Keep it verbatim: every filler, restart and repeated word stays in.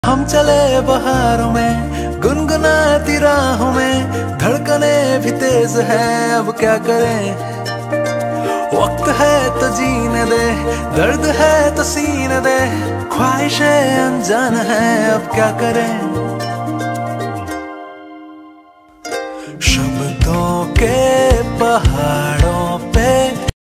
हम चले बहारों में गुनगुनाती राहों में, धड़कने भी तेज है अब क्या करें। वक्त है तो जीने दे, दर्द है तो सीने दे, ख्वाहिशें अनजान है अब क्या करें। शब्दों के पहाड़